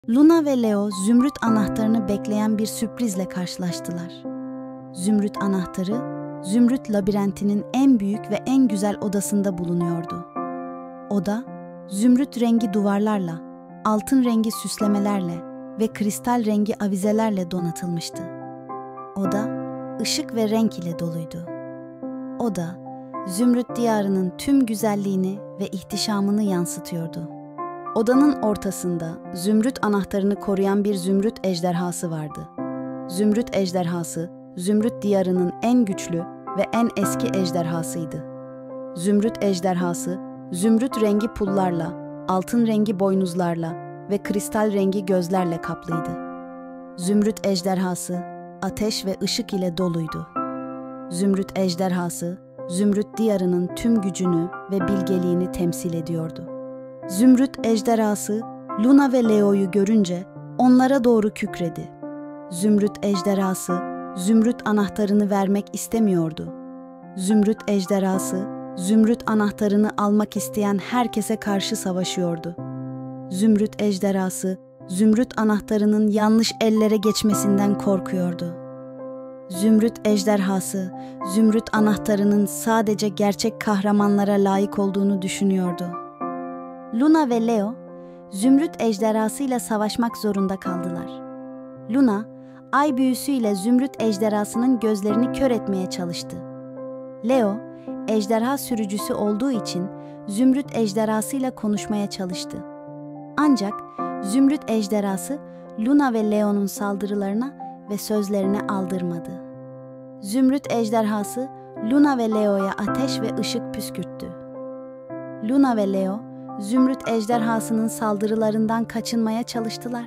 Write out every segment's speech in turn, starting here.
Luna ve Leo, zümrüt anahtarını bekleyen bir sürprizle karşılaştılar. Zümrüt anahtarı, zümrüt labirentinin en büyük ve en güzel odasında bulunuyordu. Oda, zümrüt rengi duvarlarla, altın rengi süslemelerle ve kristal rengi avizelerle donatılmıştı. Oda, ışık ve renk ile doluydu. Oda, zümrüt diyarının tüm güzelliğini ve ihtişamını yansıtıyordu. Odanın ortasında zümrüt anahtarını koruyan bir zümrüt ejderhası vardı. Zümrüt ejderhası, zümrüt diyarının en güçlü ve en eski ejderhasıydı. Zümrüt ejderhası, zümrüt rengi pullarla, altın rengi boynuzlarla ve kristal rengi gözlerle kaplıydı. Zümrüt ejderhası, ateş ve ışık ile doluydu. Zümrüt ejderhası, zümrüt diyarının tüm gücünü ve bilgeliğini temsil ediyordu. Zümrüt ejderhası, Luna ve Leo'yu görünce onlara doğru kükredi. Zümrüt ejderhası, zümrüt anahtarını vermek istemiyordu. Zümrüt ejderhası, zümrüt anahtarını almak isteyen herkese karşı savaşıyordu. Zümrüt ejderhası, zümrüt anahtarının yanlış ellere geçmesinden korkuyordu. Zümrüt ejderhası, zümrüt anahtarının sadece gerçek kahramanlara layık olduğunu düşünüyordu. Luna ve Leo, zümrüt ejderhasıyla savaşmak zorunda kaldılar. Luna, ay büyüsüyle zümrüt ejderhasının gözlerini kör etmeye çalıştı. Leo, ejderha sürücüsü olduğu için zümrüt ejderhasıyla konuşmaya çalıştı. Ancak zümrüt ejderhası Luna ve Leo'nun saldırılarına ve sözlerine aldırmadı. Zümrüt ejderhası Luna ve Leo'ya ateş ve ışık püskürttü. Luna ve Leo, zümrüt ejderhasının saldırılarından kaçınmaya çalıştılar.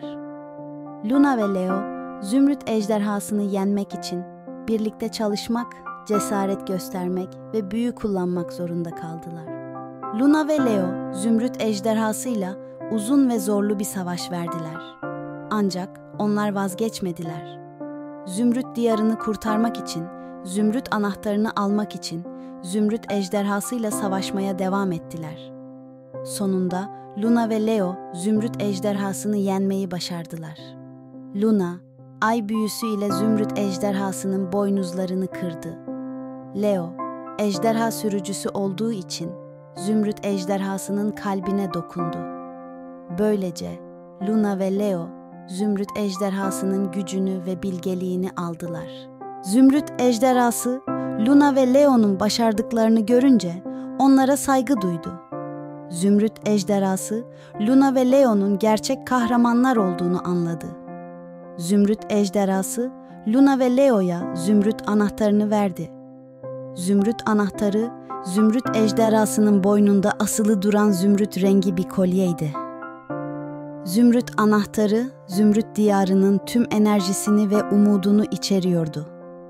Luna ve Leo, zümrüt ejderhasını yenmek için birlikte çalışmak, cesaret göstermek ve büyü kullanmak zorunda kaldılar. Luna ve Leo, zümrüt ejderhasıyla uzun ve zorlu bir savaş verdiler. Ancak onlar vazgeçmediler. Zümrüt diyarını kurtarmak için, zümrüt anahtarını almak için zümrüt ejderhasıyla savaşmaya devam ettiler. Sonunda Luna ve Leo zümrüt ejderhasını yenmeyi başardılar. Luna, ay büyüsü ile zümrüt ejderhasının boynuzlarını kırdı. Leo, ejderha sürücüsü olduğu için zümrüt ejderhasının kalbine dokundu. Böylece Luna ve Leo, zümrüt ejderhasının gücünü ve bilgeliğini aldılar. Zümrüt ejderhası, Luna ve Leo'nun başardıklarını görünce onlara saygı duydu. Zümrüt ejderhası, Luna ve Leo'nun gerçek kahramanlar olduğunu anladı. Zümrüt ejderhası, Luna ve Leo'ya zümrüt anahtarını verdi. Zümrüt anahtarı, zümrüt ejderhasının boynunda asılı duran zümrüt rengi bir kolyeydi. Zümrüt anahtarı, zümrüt diyarının tüm enerjisini ve umudunu içeriyordu.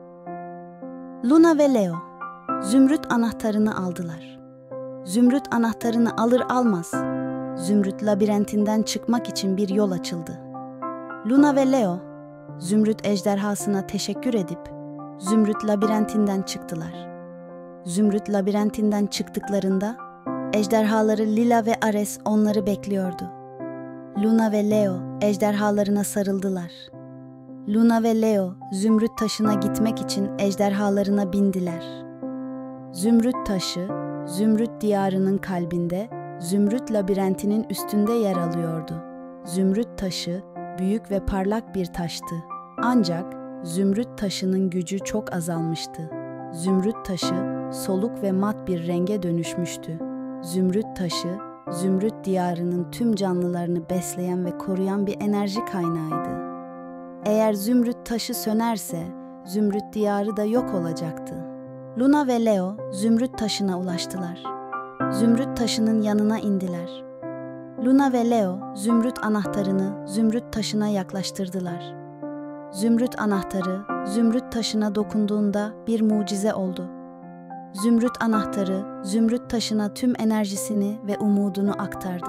Luna ve Leo, zümrüt anahtarını aldılar. Zümrüt anahtarını alır almaz, zümrüt labirentinden çıkmak için bir yol açıldı. Luna ve Leo, zümrüt ejderhasına teşekkür edip, zümrüt labirentinden çıktılar. Zümrüt labirentinden çıktıklarında, ejderhaları Lila ve Ares onları bekliyordu. Luna ve Leo ejderhalarına sarıldılar. Luna ve Leo zümrüt taşına gitmek için ejderhalarına bindiler. Zümrüt taşı, zümrüt diyarının kalbinde, zümrüt labirentinin üstünde yer alıyordu. Zümrüt taşı büyük ve parlak bir taştı. Ancak zümrüt taşının gücü çok azalmıştı. Zümrüt taşı soluk ve mat bir renge dönüşmüştü. Zümrüt taşı, zümrüt diyarının tüm canlılarını besleyen ve koruyan bir enerji kaynağıydı. Eğer zümrüt taşı sönerse, zümrüt diyarı da yok olacaktı. Luna ve Leo zümrüt taşına ulaştılar. Zümrüt taşının yanına indiler. Luna ve Leo zümrüt anahtarını zümrüt taşına yaklaştırdılar. Zümrüt anahtarı zümrüt taşına dokunduğunda bir mucize oldu. Zümrüt anahtarı zümrüt taşına tüm enerjisini ve umudunu aktardı.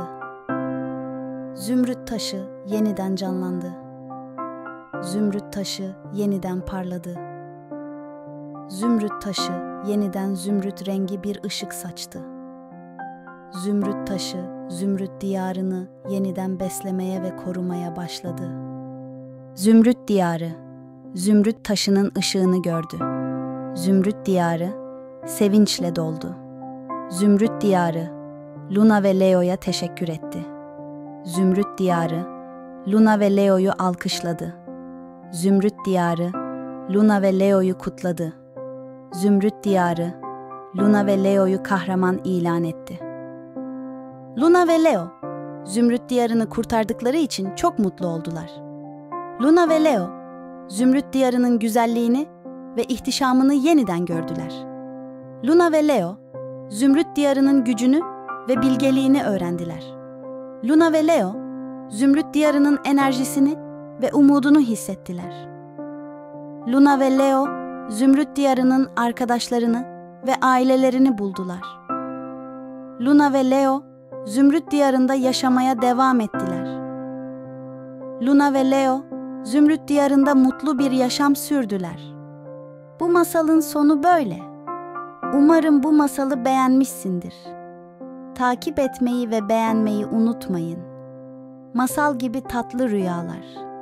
Zümrüt taşı yeniden canlandı. Zümrüt taşı yeniden parladı. Zümrüt taşı yeniden zümrüt rengi bir ışık saçtı. zümrüt taşı, zümrüt diyarını yeniden beslemeye ve korumaya başladı. Zümrüt diyarı, zümrüt taşının ışığını gördü. Zümrüt diyarı, sevinçle doldu. Zümrüt diyarı, Luna ve Leo'ya teşekkür etti. Zümrüt diyarı, Luna ve Leo'yu alkışladı. Zümrüt diyarı, Luna ve Leo'yu kutladı. Zümrüt diyarı, Luna ve Leo'yu kahraman ilan etti. Luna ve Leo, Zümrüt diyarını kurtardıkları için çok mutlu oldular. Luna ve Leo, Zümrüt diyarının güzelliğini ve ihtişamını yeniden gördüler. Luna ve Leo, Zümrüt diyarının gücünü ve bilgeliğini öğrendiler. Luna ve Leo, Zümrüt diyarının enerjisini ve umudunu hissettiler. Luna ve Leo, Zümrüt diyarının arkadaşlarını ve ailelerini buldular. Luna ve Leo, Zümrüt diyarında yaşamaya devam ettiler. Luna ve Leo, Zümrüt diyarında mutlu bir yaşam sürdüler. Bu masalın sonu böyle. Umarım bu masalı beğenmişsindir. Takip etmeyi ve beğenmeyi unutmayın. Masal gibi tatlı rüyalar.